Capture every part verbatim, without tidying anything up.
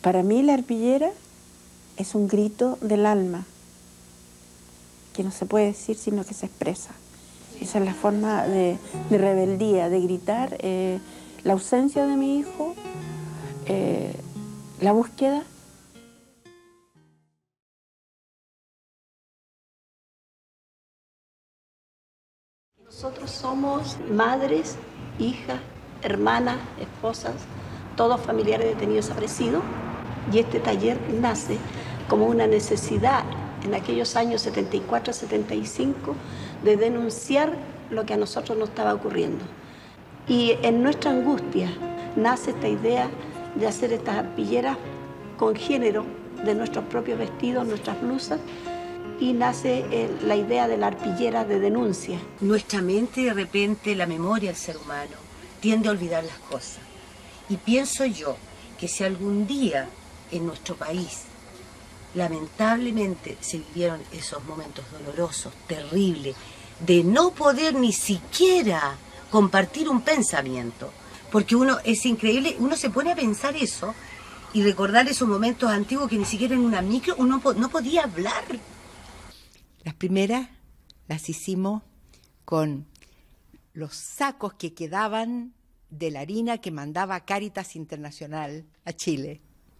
Para mí la arpillera es un grito del alma, que no se puede decir sino que se expresa. Esa es la forma de, de rebeldía, de gritar eh, la ausencia de mi hijo, eh, la búsqueda. Nosotros somos madres, hijas, hermanas, esposas, todos familiares detenidos desaparecidos, y este taller nace como una necesidad en aquellos años setenta y cuatro a setenta y cinco de denunciar lo que a nosotros nos estaba ocurriendo. Y en nuestra angustia nace esta idea de hacer estas arpilleras con género de nuestros propios vestidos, nuestras blusas, y nace eh, la idea de la arpillera de denuncia. Nuestra mente, de repente, la memoria del ser humano, tiende a olvidar las cosas. Y pienso yo que si algún día en nuestro país, lamentablemente, se vivieron esos momentos dolorosos, terribles, de no poder ni siquiera compartir un pensamiento, porque uno, es increíble, uno se pone a pensar eso y recordar esos momentos antiguos que ni siquiera en una micro uno no podía hablar. Las primeras las hicimos con los sacos que quedaban de la harina que mandaba Cáritas Internacional a Chile.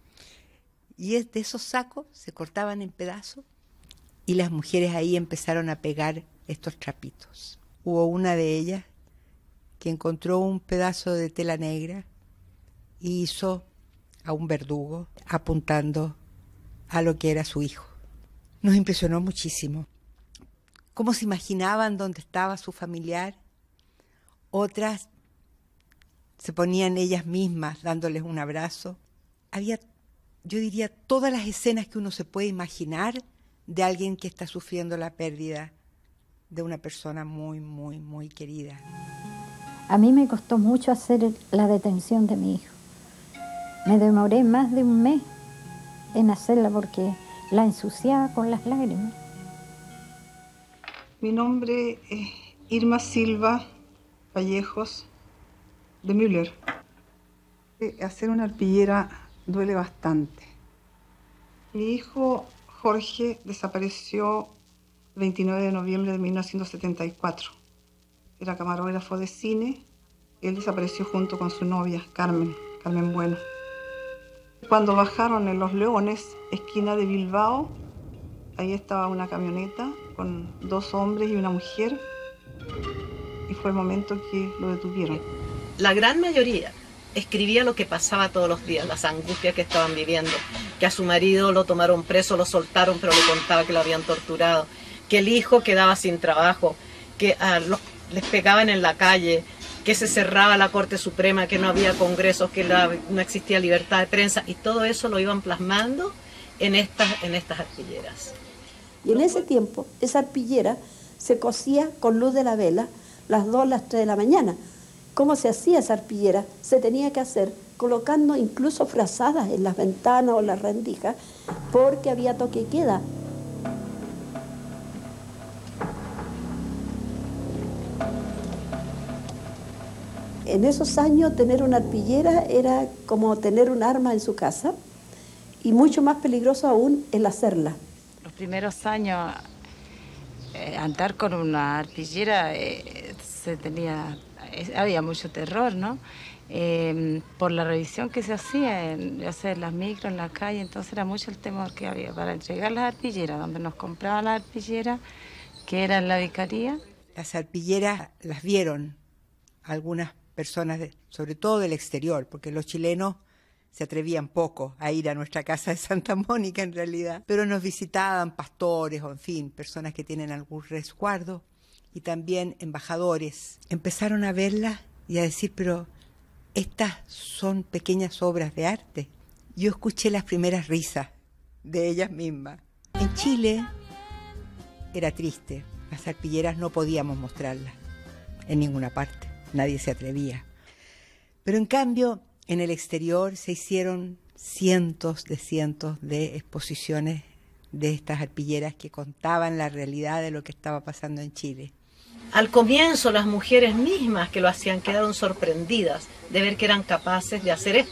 Y de esos sacos se cortaban en pedazos y las mujeres ahí empezaron a pegar estos trapitos. Hubo una de ellas que encontró un pedazo de tela negra y hizo a un verdugo apuntando a lo que era su hijo. Nos impresionó muchísimo. ¿Cómo se imaginaban dónde estaba su familiar? Otras se ponían ellas mismas dándoles un abrazo. Había, yo diría, todas las escenas que uno se puede imaginar de alguien que está sufriendo la pérdida de una persona muy, muy, muy querida. A mí me costó mucho hacer la detención de mi hijo. Me demoré más de un mes en hacerla porque la ensuciaba con las lágrimas. Mi nombre es Irma Silva Vallejos de Müller. Hacer una arpillera duele bastante. Mi hijo Jorge desapareció el veintinueve de noviembre de mil novecientos setenta y cuatro. Era camarógrafo de cine. Él desapareció junto con su novia, Carmen, Carmen Bueno. Cuando bajaron en Los Leones, esquina de Bilbao, ahí estaba una camioneta con dos hombres y una mujer, y fue el momento que lo detuvieron. La gran mayoría escribía lo que pasaba todos los días, las angustias que estaban viviendo, que a su marido lo tomaron preso, lo soltaron, pero le contaba que lo habían torturado, que el hijo quedaba sin trabajo, que a los, les pegaban en la calle, que se cerraba la Corte Suprema, que no había congresos, que la, no existía libertad de prensa, y todo eso lo iban plasmando en estas, en estas arpilleras. Y en ese tiempo, esa arpillera se cosía con luz de la vela las dos, las tres de la mañana. ¿Cómo se hacía esa arpillera? Se tenía que hacer colocando incluso frazadas en las ventanas o las rendijas, porque había toque y queda. En esos años tener una arpillera era como tener un arma en su casa, y mucho más peligroso aún el hacerla. Los primeros años, eh, andar con una arpillera, eh, se tenía, eh, había mucho terror, ¿no? Eh, por la revisión que se hacía, en, ya sea en las micros, en la calle, entonces era mucho el temor que había para entregar las arpilleras, donde nos compraban las arpilleras, que era en la vicaría. Las arpilleras las vieron algunas personas, de, sobre todo del exterior, porque los chilenos se atrevían poco a ir a nuestra casa de Santa Mónica en realidad, pero nos visitaban pastores o en fin, personas que tienen algún resguardo y también embajadores. Empezaron a verlas y a decir, pero estas son pequeñas obras de arte. Yo escuché las primeras risas de ellas mismas. En Chile era triste, las arpilleras no podíamos mostrarlas en ninguna parte, nadie se atrevía. Pero en cambio, en el exterior se hicieron cientos de cientos de exposiciones de estas arpilleras que contaban la realidad de lo que estaba pasando en Chile. Al comienzo las mujeres mismas que lo hacían quedaron sorprendidas de ver que eran capaces de hacer esto.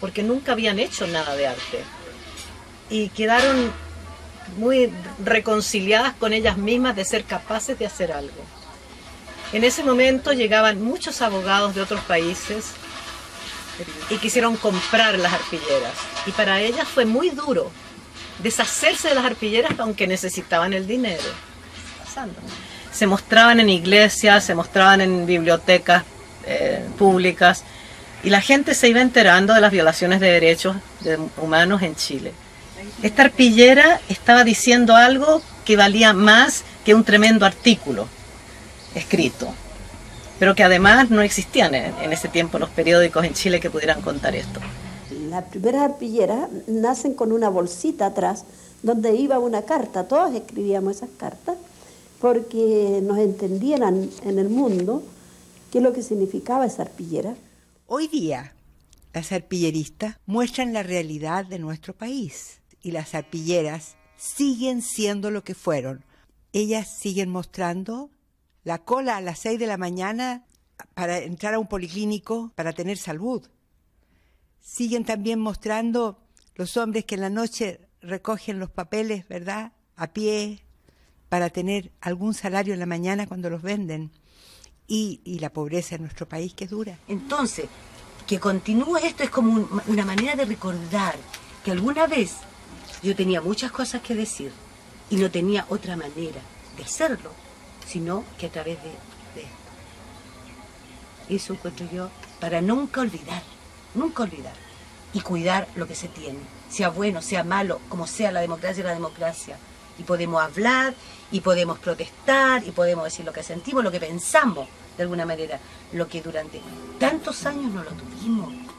porque nunca habían hecho nada de arte. Y quedaron muy reconciliadas con ellas mismas de ser capaces de hacer algo. En ese momento llegaban muchos abogados de otros países y quisieron comprar las arpilleras. Y para ellas fue muy duro deshacerse de las arpilleras, aunque necesitaban el dinero. Se mostraban en iglesias, se mostraban en bibliotecas eh, públicas, y la gente se iba enterando de las violaciones de derechos de humanos en Chile. Esta arpillera estaba diciendo algo que valía más que un tremendo artículo escrito, pero que además no existían en, en ese tiempo los periódicos en Chile que pudieran contar esto. Las primeras arpilleras nacen con una bolsita atrás donde iba una carta. Todos escribíamos esas cartas porque nos entendieran en el mundo qué es lo que significaba esa arpillera. Hoy día, las arpilleristas muestran la realidad de nuestro país y las arpilleras siguen siendo lo que fueron. Ellas siguen mostrando la cola a las seis de la mañana para entrar a un policlínico para tener salud. Siguen también mostrando los hombres que en la noche recogen los papeles, ¿verdad?, a pie, para tener algún salario en la mañana cuando los venden. Y, y la pobreza en nuestro país, que es dura. Entonces, que continúe esto es como un, una manera de recordar que alguna vez yo tenía muchas cosas que decir y no tenía otra manera de hacerlo, sino que a través de, de esto. Eso encuentro yo, para nunca olvidar, nunca olvidar, y cuidar lo que se tiene, sea bueno, sea malo, como sea la democracia, la democracia. Y podemos hablar, y podemos protestar, y podemos decir lo que sentimos, lo que pensamos, de alguna manera, lo que durante tantos años no lo tuvimos.